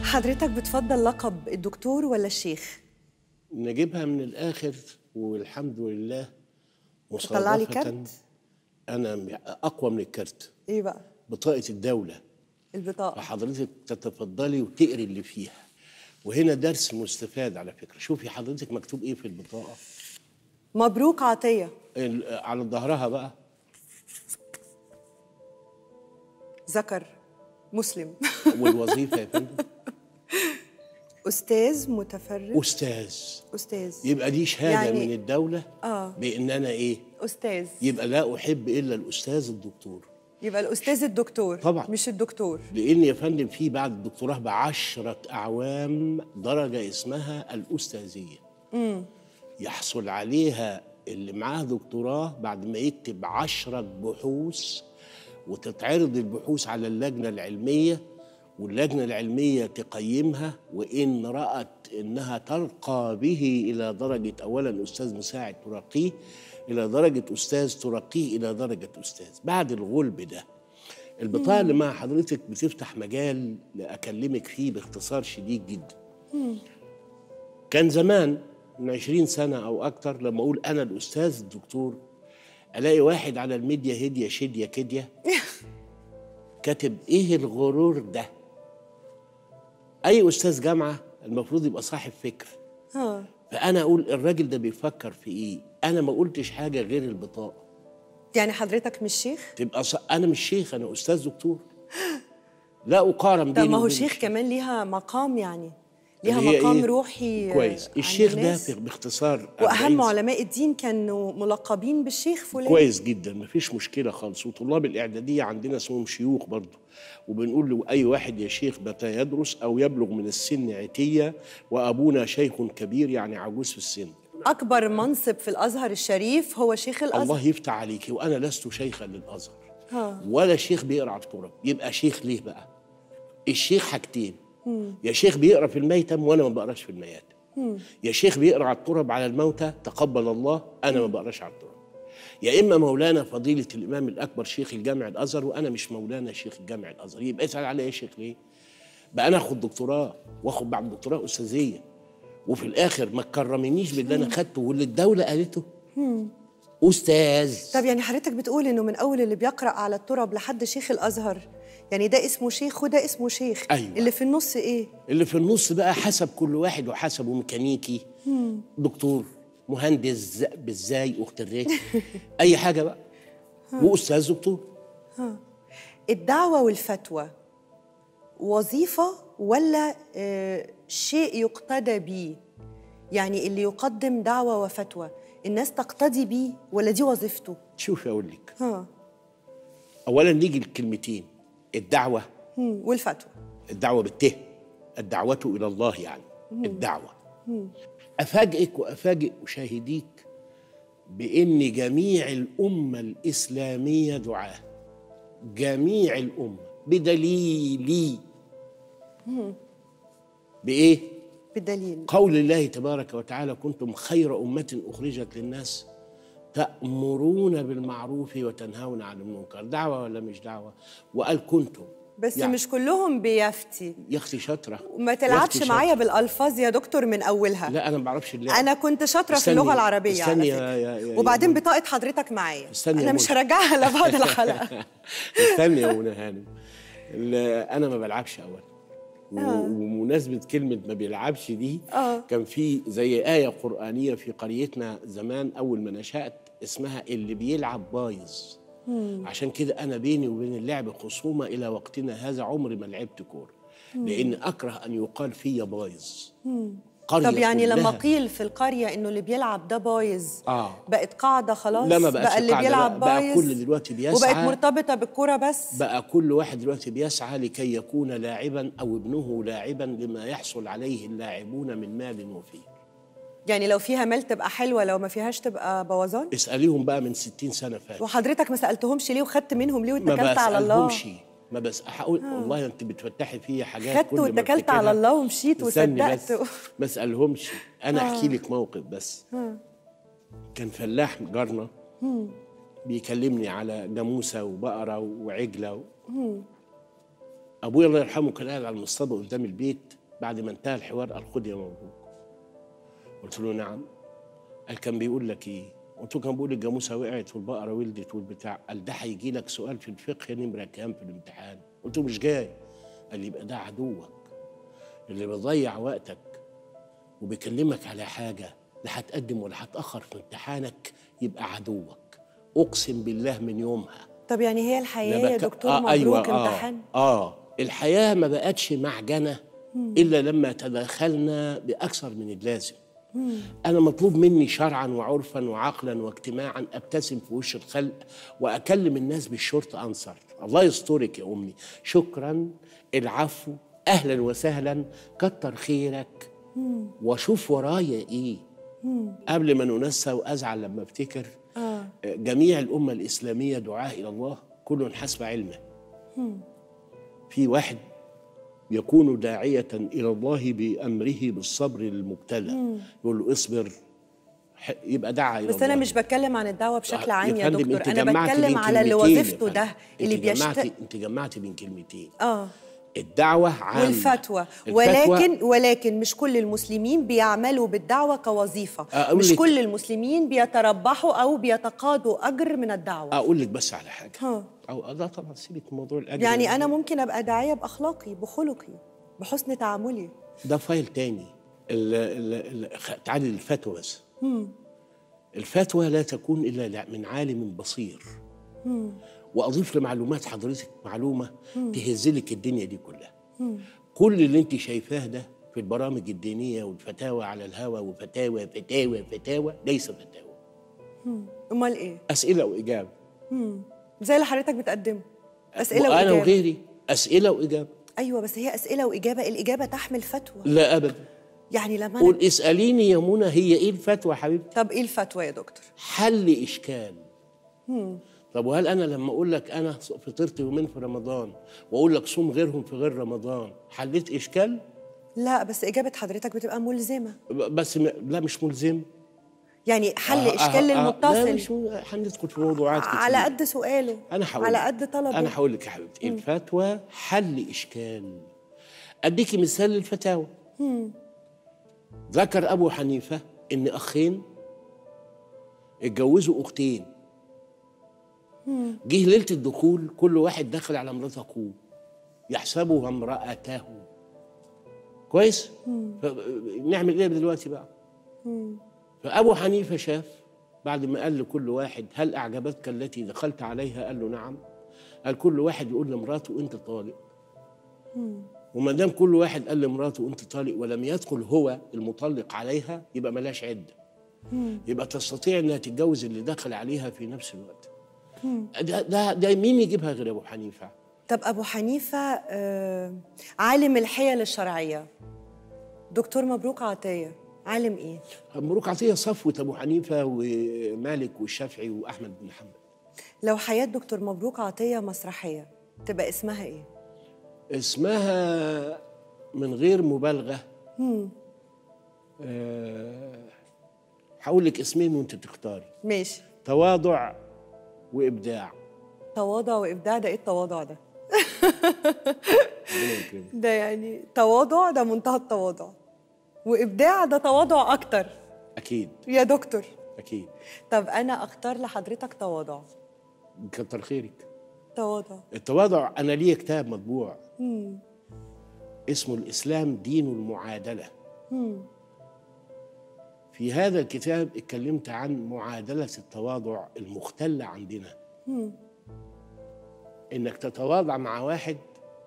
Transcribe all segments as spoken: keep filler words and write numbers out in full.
حضرتك بتفضل لقب الدكتور ولا الشيخ؟ نجيبها من الآخر والحمد لله. طلع لي كارت. أنا أقوى من الكارت. إيه بقى؟ بطاقة الدولة. البطاقة. فحضرتك تتفضلي وتقري اللي فيها. وهنا درس مستفاد على فكرة. شوفي حضرتك مكتوب إيه في البطاقة. مبروك عطية. على ظهرها بقى ذكر مسلم. والوظيفة يا فندم أستاذ متفرغ. أستاذ. أستاذ. يبقى دي شهادة يعني من الدولة آه. بإن أنا إيه؟ أستاذ. يبقى لا أحب إلا الأستاذ الدكتور. يبقى الأستاذ الدكتور طبعا، مش الدكتور. لأن يا فندم في بعد الدكتوراه بعشرة أعوام درجة اسمها الأستاذية. امم يحصل عليها اللي معاه دكتوراه بعد ما يكتب عشرة بحوث، وتتعرض البحوث على اللجنة العلمية، واللجنة العلمية تقيمها، وإن رأت إنها ترقى به إلى درجة أولاً أستاذ مساعد ترقيه إلى درجة أستاذ ترقيه إلى درجة أستاذ. بعد الغلب ده البطاقة اللي مع حضرتك بتفتح مجال لأكلمك فيه باختصار شديد جدا. مم. كان زمان من عشرين سنة أو أكتر لما أقول أنا الأستاذ الدكتور ألاقي واحد على الميديا هدية شدية كدية كاتب إيه الغرور ده؟ أي أستاذ جامعة المفروض يبقى صاحب فكر. ها. فأنا أقول الراجل ده بيفكر في إيه؟ أنا ما قلتش حاجة غير البطاقة. يعني حضرتك مش شيخ؟ تبقى ص... أنا مش شيخ، أنا أستاذ دكتور. لا أقارن بيني. طب ما هو شيخ كمان ليها مقام، يعني ليها مقام إيه؟ روحي كويس. الشيخ ده باختصار واهم علماء الدين كانوا ملقبين بالشيخ فلان. كويس جدا، مفيش مشكله خالص. وطلاب الاعداديه عندنا اسمهم شيوخ برضه، وبنقول له اي واحد يا شيخ متى يدرس او يبلغ من السن عتيه، وابونا شيخ كبير يعني عجوز في السن. اكبر منصب في الازهر الشريف هو شيخ الازهر. الله يفتح عليكي، وانا لست شيخا للازهر ها. ولا شيخ بيقرا على التراب. يبقى شيخ ليه بقى؟ الشيخ حاجتين، يا شيخ بيقرا في الميتم وانا ما بقراش في المياتم، يا شيخ بيقرا على التراب على الموتى تقبل الله انا ما بقراش على التراب، يا اما مولانا فضيله الامام الاكبر شيخ الجامع الازهر وانا مش مولانا شيخ الجامع الازهر. يبقى اسال عليا يا شيخ ليه؟ بقى انا اخد دكتوراه واخد بعد الدكتوراه استاذيه، وفي الاخر ما تكرمنيش باللي انا خدته واللي الدوله قالته استاذ. طب يعني حضرتك بتقول انه من اول اللي بيقرا على التراب لحد شيخ الازهر، يعني ده اسمه شيخ وده اسمه شيخ. أيوة. اللي في النص ايه؟ اللي في النص بقى حسب كل واحد وحسبه، ميكانيكي، مم. دكتور، مهندس بالزاي، اخت الريك اي حاجه بقى، واستاذ دكتور. ها. الدعوه والفتوى وظيفه ولا آه شيء يقتدى بيه؟ يعني اللي يقدم دعوه وفتوى الناس تقتدي بيه ولا دي وظيفته؟ شوفي اقول لك. ها. اولا نيجي الكلمتين الدعوة مم. والفتوى. الدعوة بالته، الدعوة إلى الله يعني. مم. الدعوة. مم. أفاجئك وأفاجئ مشاهديك بأن جميع الأمة الإسلامية دعاة، جميع الأمة، بدليل مم. بإيه؟ بدليل قول الله تبارك وتعالى كنتم خير أمة أخرجت للناس تأمرون بالمعروف وتنهون عن المنكر. دعوة ولا مش دعوة؟ وقال كنتم، بس يعني مش كلهم بيفتي يا اختي شاطرة. وما تلعبش معايا بالألفاظ يا دكتور من أولها. لا أنا ما بعرفش اللعب. أنا كنت شاطرة في اللغة العربية استني على فكرة. يا يا وبعدين يا بطاقة حضرتك معايا، أنا مش منى. هرجعها لبعد الحلقة. استني يا منى هانم، أنا ما بلعبش أولا. آه. ومناسبة كلمة ما بيلعبش دي آه. كان في زي آية قرآنية في قريتنا زمان أول ما نشأت اسمها اللي بيلعب بايظ. عشان كده أنا بيني وبين اللعب خصومة إلى وقتنا هذا، عمري ما لعبت كورة لأن أكره أن يقال فيا بايظ. طب يعني كلها. لما قيل في القرية إنه اللي بيلعب ده بايظ آه. بقت قاعدة خلاص؟ لا ما بقتش بقى اللي بيلعب بقى, بايظ بقى كل دلوقتي بيسعى، وبقت مرتبطة بالكورة بس. بقى كل واحد دلوقتي بيسعى لكي يكون لاعبا أو ابنه لاعبا لما يحصل عليه اللاعبون من مال وفير. يعني لو فيها مال تبقى حلوة، لو ما فيهاش تبقى بوظان؟ اسأليهم بقى من ستين سنة فاتت. وحضرتك ما سألتهمش ليه وخدت منهم ليه واتكلت على الله؟ ما بسألهمش، ما بس هقول آه. والله انت بتفتحي فيا حاجات خدت واتكلت على الله ومشيت وصدقت. ما اسألهمش. انا آه. احكي لك موقف بس. آه. كان فلاح جارنا بيكلمني على جاموسة وبقرة وعجلة و... ابويا الله يرحمه كان قاعد على المصطبه قدام البيت بعد ما انتهى الحوار، قال خد يا مبروك. قلت له نعم. قال كان بيقول لك ايه؟ قلت له كان بيقول الجاموسه وقعت والبقره ولدت والبتاع. قال ده هيجي لك سؤال في الفقه نمره كام في الامتحان؟ قلت له مش جاي. قال لي يبقى ده عدوك اللي بيضيع وقتك وبيكلمك على حاجه لا هتقدم ولا هتاخر في امتحانك، يبقى عدوك. اقسم بالله من يومها. طب يعني هي الحياه يا بك... دكتور آه مبروك أيوة امتحان؟ آه, اه الحياه ما بقتش معجنه الا لما تداخلنا باكثر من اللازم. مم. انا مطلوب مني شرعا وعرفا وعقلا واجتماعا ابتسم في وش الخلق واكلم الناس بالشرط انصر. الله يسترك يا امي، شكرا، العفو، اهلا وسهلا، كتر خيرك. مم. واشوف ورايا ايه. مم. قبل ما ننسى وازعل لما افتكر آه. جميع الامه الاسلاميه دعاء الى الله كل حسب علمه. مم. في واحد يكون داعية إلى الله بأمره بالصبر للمبتلى، يقول له اصبر، يبقى دعا إلى بس الله. أنا مش بتكلم عن الدعوة بشكل عام يا دكتور، انت أنا بتكلم على اللي وظيفته ده، اللي بيشتغل. أنت جمعتي بين كلمتين. آه الدعوة عامة والفتوى. ولكن ولكن مش كل المسلمين بيعملوا بالدعوة كوظيفة، مش كل المسلمين بيتربحوا أو بيتقاضوا أجر من الدعوة. أقول لك بس على حاجة. ها. أو ده طبعا سيبك من موضوع الأجر. يعني أنا ممكن أبقى داعية بأخلاقي، بخلقي، بحسن تعاملي. ده فايل تاني. ال ال ال تعالي للفتوى بس. مم. الفتوى لا تكون إلا من عالم بصير. مم. وأضيف لمعلومات حضرتك معلومة تهزلك الدنيا دي كلها. مم. كل اللي انت شايفاه ده في البرامج الدينية والفتاوى على الهوى وفتاوى فتاوى فتاوى ليس فتاوى. أمال إيه؟ أسئلة وإجابة. مم. زي اللي حضرتك بتقدمه، أسئلة وأنا وإجابة. أنا وغيري أسئلة وإجابة. أيوة بس هي أسئلة وإجابة، الإجابة تحمل فتوى. لا أبدا. يعني لما قول أنا... اسأليني يا منى هي إيه الفتوى يا حبيبتي؟ طب إيه الفتوى يا دكتور؟ حل إشكال. مم. طب وهل أنا لما أقول لك أنا فطرت يومين في رمضان وأقول لك صوم غيرهم في غير رمضان حليت إشكال؟ لا بس إجابة حضرتك بتبقى ملزمة. بس م... لا مش ملزمة. يعني حل آه إشكال آه للمتصل. لا مش هندخل في موضوعات كتير. على قد سؤاله. أنا هقول على قد طلبه. أنا هقول لك يا حبيبتي الفتوى حل إشكال. أديكي مثال للفتاوى. مم. ذكر أبو حنيفة إن أخين اتجوزوا أختين. جه ليلة الدخول كل واحد دخل على مرات أخوه يحسبها امرأته. كويس؟ نعمل إيه دلوقتي بقى؟ مم. فأبو حنيفة شاف بعد ما قال لكل واحد هل أعجبتك التي دخلت عليها؟ قال له نعم. قال كل واحد يقول لمراته أنت طالق. وما دام كل واحد قال لمراته أنت طالق ولم يدخل هو المطلق عليها يبقى ملاش عدة. مم. يبقى تستطيع أنها تتجوز اللي دخل عليها في نفس الوقت. ده, ده, ده مين يجيبها غير أبو حنيفة؟ طب أبو حنيفة آه عالم الحيل الشرعية، دكتور مبروك عطية عالم إيه؟ مبروك عطية صفوة أبو حنيفة ومالك والشافعي وأحمد بن حنبل. لو حياة دكتور مبروك عطية مسرحية تبقى اسمها إيه؟ اسمها من غير مبالغة أه هقول لك اسمين وأنت تختاري. ماشي. تواضع وإبداع. تواضع وإبداع، ده إيه التواضع ده؟ ده يعني تواضع، ده منتهى التواضع، وإبداع ده تواضع أكتر. أكيد يا دكتور. أكيد. طب أنا أختار لحضرتك تواضع. كتر خيرك. تواضع. التواضع أنا ليه كتاب مطبوع مم. اسمه الإسلام دين المعادلة. مم. في هذا الكتاب اتكلمت عن معادلة التواضع المختلة عندنا. مم. إنك تتواضع مع واحد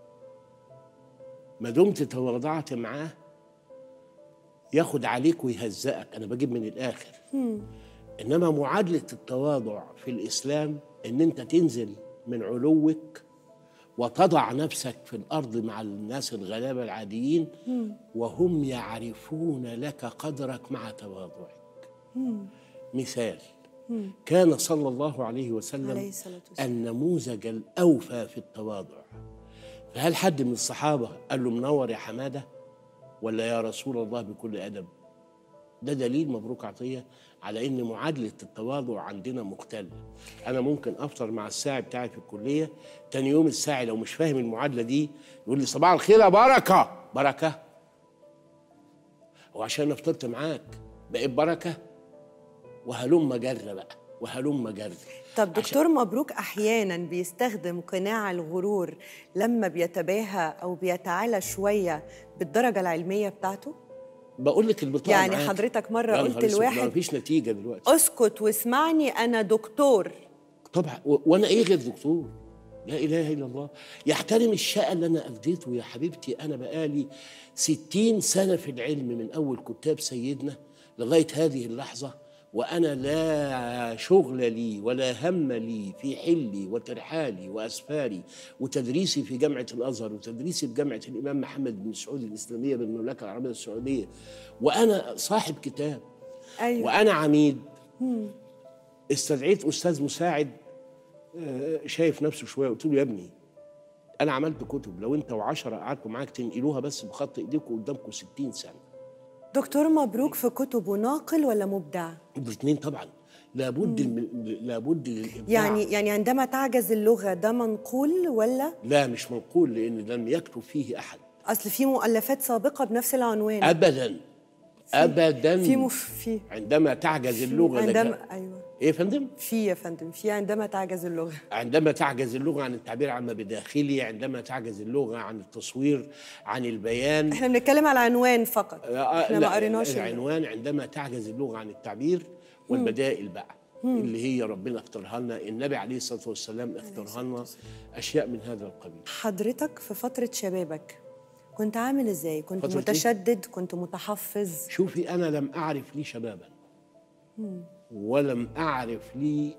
ما دمت تواضعت معاه ياخد عليك ويهزئك. أنا بجيب من الآخر. مم. إنما معادلة التواضع في الإسلام إن أنت تنزل من علوك وتضع نفسك في الأرض مع الناس الغلابة العاديين مم. وهم يعرفون لك قدرك مع تواضعك. مم. مثال مم. كان صلى الله عليه وسلم النموذج الأوفى في التواضع. فهل حد من الصحابة قال له منور يا حمادة ولا يا رسول الله بكل أدب؟ ده دليل مبروك عطيه على ان معادله التواضع عندنا مختله. انا ممكن افطر مع الساعي بتاعي في الكليه، تاني يوم الساعي لو مش فاهم المعادله دي يقول لي صباح الخير يا بركه. بركه؟ وعشان انا فطرت معاك بقيت بركه؟ وهلم جر بقى، وهلم جر. طب دكتور مبروك احيانا بيستخدم قناع الغرور لما بيتباهى او بيتعالى شويه بالدرجه العلميه بتاعته؟ بقول لك البطاقه يعني معاك. حضرتك مره يا قلت نهار أسود، لواحد ما فيش نتيجه دلوقتي. اسكت واسمعني انا دكتور. طبعا، و- وانا ايه غير دكتور؟ لا اله الا الله. يحترم الشقه اللي انا اديته يا حبيبتي. انا بقالي ستين سنه في العلم من اول كتاب سيدنا لغايه هذه اللحظه، وانا لا شغل لي ولا هم لي في حلي وترحالي واسفاري وتدريسي في جامعه الازهر وتدريسي في جامعه الامام محمد بن سعود الاسلاميه بالمملكه العربيه السعوديه، وانا صاحب كتاب. ايوه. وانا عميد. استدعيت استاذ مساعد آه، شايف نفسه شويه، قلت له يا ابني انا عملت كتب، لو انت وعشرة قعدتوا معاك تنقلوها بس بخط ايديكم قدامكم ستين سنه. دكتور مبروك في كتبه ناقل ولا مبدع؟ الاثنين طبعا. لابد الم... لابد للابداع. يعني يعني عندما تعجز اللغه ده منقول ولا؟ لا مش منقول، لان لم يكتب فيه احد. اصل في مؤلفات سابقه بنفس العنوان. ابدا ابدا. في مف... في عندما تعجز اللغه عندما لك... ايوه ايه يا فندم؟ في يا فندم في عندما تعجز اللغه. عندما تعجز اللغه عن التعبير عما بداخلي، عندما تعجز اللغه عن التصوير، عن البيان. احنا بنتكلم على العنوان فقط، احنا ما قريناش العنوان. عندما تعجز اللغه عن التعبير والبدائل بقى مم. اللي هي ربنا اختارها لنا، النبي عليه الصلاه والسلام اختارها لنا، اشياء من هذا القبيل. حضرتك في فتره شبابك كنت عامل ازاي؟ كنت متشدد؟ كنت متحفظ؟ شوفي انا لم اعرف لي شبابا مم. ولم اعرف لي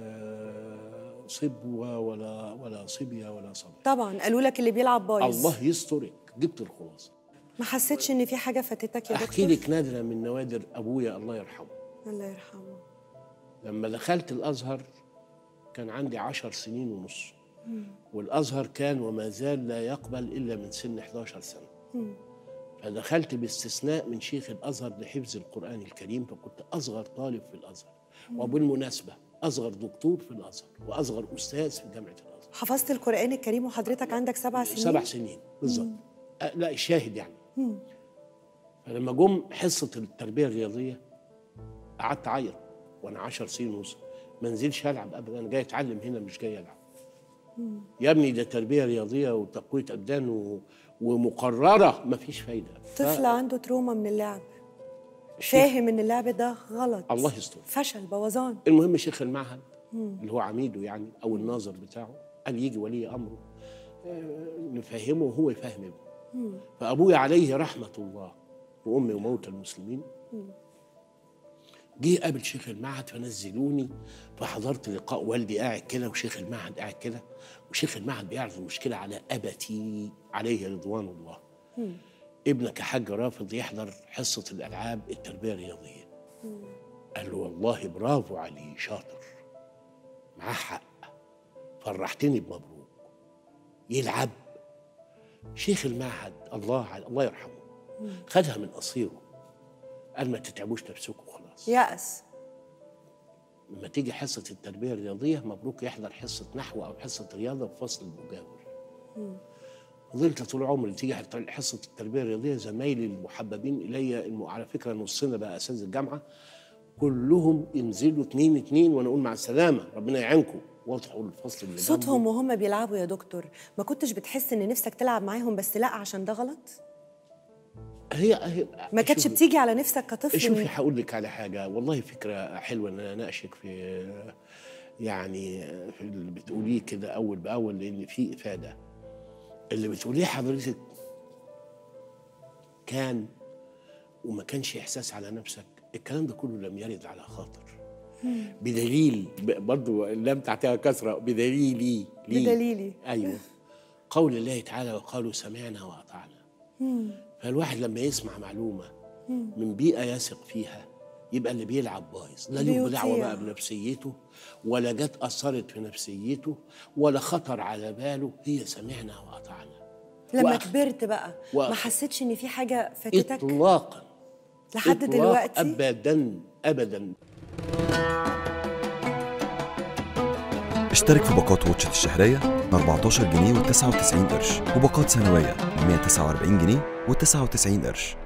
آه صبوه ولا ولا صبيه ولا صبر. طبعا قالوا لك اللي بيلعب بايظ. الله يسترك، جبت الخلاصه. ما حسيتش ان في حاجه فاتتك يا دكتور؟ احكي لك نادره من نوادر ابويا الله يرحمه. الله يرحمه. لما دخلت الازهر كان عندي عشر سنين ونص، والازهر كان وما زال لا يقبل الا من سن احداشر سنه. مم. فدخلت باستثناء من شيخ الازهر لحفظ القران الكريم، فكنت اصغر طالب في الازهر. مم. وبالمناسبه اصغر دكتور في الازهر واصغر استاذ في جامعه الازهر. حفظت القران الكريم وحضرتك عندك سبع سنين؟ سبع سنين بالظبط. لا الشاهد يعني. مم. فلما جم حصه التربيه الرياضيه قعدت اعيط وانا عشر سنين ونص، ما انزلش العب ابدا، انا جاي اتعلم هنا مش جاي العب. مم. يا ابني ده تربيه رياضيه وتقويه ابدان و... ومقرره، ما فيش فايده. طفل ف... عنده تروما من اللعب، فاهم ان اللعب ده غلط. الله يستر. فشل، بوظان. المهم شيخ المعهد مم. اللي هو عميده يعني او الناظر بتاعه قال يجي ولي امره آه نفهمه وهو يفهم ابنه. فابويا عليه رحمه الله وامي وموتى المسلمين مم. جه قابل شيخ المعهد فنزلوني، فحضرت لقاء والدي قاعد كده وشيخ المعهد قاعد كده، وشيخ المعهد بيعرض المشكله على ابتي عليه رضوان الله. مم. ابنك يا حاج رافض يحضر حصه الالعاب التربيه الرياضيه. مم. قال له والله برافو عليه، شاطر معاه حق، فرحتني بمبروك. يلعب؟ شيخ المعهد الله الله يرحمه مم. خدها من قصيره، قال ما تتعبوش نفسكم خلاص. يأس. لما تيجي حصة التربية الرياضية مبروك يحضر حصة نحو أو حصة رياضة في فصل المجاور. فضلت طول عمري تيجي حصة التربية الرياضية زمايلي المحببين إلي، على فكرة نصنا بقى أساتذة الجامعة، كلهم ينزلوا اتنين اتنين وأنا أقول مع السلامة ربنا يعينكم، واضحوا الفصل اللي صوتهم وهم بيلعبوا يا دكتور، ما كنتش بتحس إن نفسك تلعب معاهم بس لا عشان ده غلط؟ هي, هي ما كانتش بتيجي على نفسك كطفل؟ شوفي هقول لك على حاجه، والله فكره حلوه ان انا اناقشك في يعني في اللي بتقوليه كده اول باول، لان في افاده. اللي بتقوليه حضرتك كان وما كانش احساس على نفسك، الكلام ده كله لم يرد على خاطر. بدليل برضه لم تعطيها كثره، بدليلي لي بدليلي ايوه قول الله تعالى وقالوا سمعنا واطعنا. فالواحد لما يسمع معلومة من بيئة يثق فيها يبقى اللي بيلعب بايظ، لا له دعوة بقى بنفسيته ولا جت أثرت في نفسيته ولا خطر على باله، هي سمعنا وأطعنا. لما وأخ... كبرت بقى وأخ... ما حسيتش إن في حاجة فاتتك؟ إطلاقا لحد إطلاق دلوقتي؟ ابدا ابدا. اشترك في باقات واتشت الشهرية ب أربعتاشر جنيه وتسعة وتسعين قرش، وباقات سنوية ب مية وتسعة وأربعين جنيه وتسعة وتسعين قرش.